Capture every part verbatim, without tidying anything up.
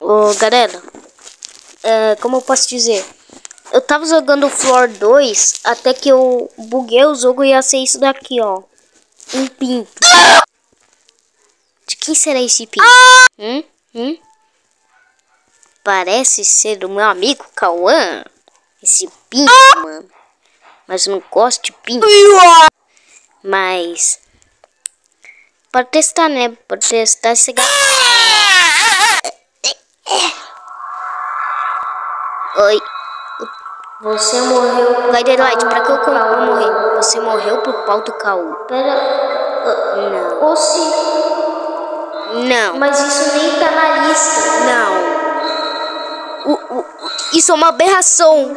Ô, galera, é, como eu posso dizer? Eu tava jogando Floor dois até que eu buguei o jogo e ia ser isso daqui, ó. Um pinto. De quem será esse pinto? Hum? Hum? Parece ser do meu amigo Cauã. Esse pinto, mano. Mas eu não gosto de pinto. Mas... pode testar, né? Pode testar esse gato. Oi. Você morreu. Guidelite, pra que eu, eu morri? Você morreu por pau do Caú. Pera. Não. Ou se. Não. Mas isso nem tá na lista. Não. O, o, isso é uma aberração.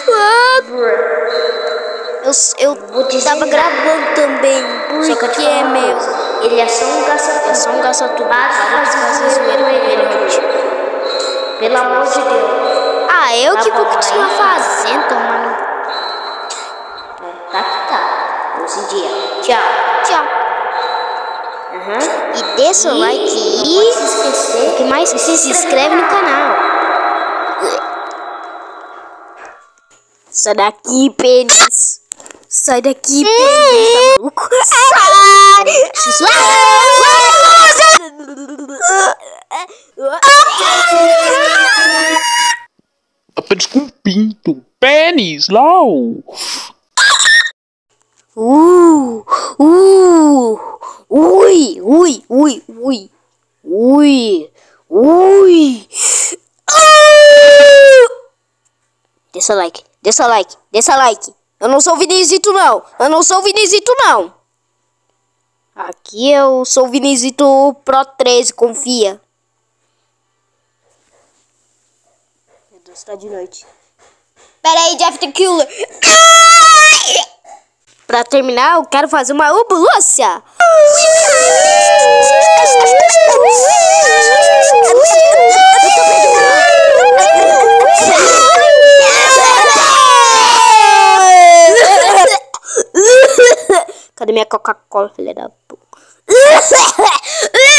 Eu, eu tava gravando também. Só que aqui é meu. Ele é só um caça-tudo. É só um caça-tudo. Para de fazer zoeira com ele, gente. Pelo amor de Deus. Ah, eu Tá que vou bom, continuar aí. fazendo, mano. Tá que tá. Hoje em dia. Tchau. Tchau. Uhum. E deixa o like Não e... pode se esquecer. O que mais? Se, se inscreve no canal. Sai daqui, pênis. Sai daqui, pênis. Tá maluco? Sai! Apenas com um pinto. Pênis, LOL. Uh, uh, ui, ui, ui, ui, ui, ui. Deixa like, deixa like, deixa like. Eu não sou o Vinizito não, eu não sou o Vinizito não. Aqui eu sou o Vinizito Pro treze, confia. Meu Deus, tá de noite. Pera aí, Jeff the Killer. Pra terminar, eu quero fazer uma ambulância. Cadê minha Coca-Cola, filha da puta?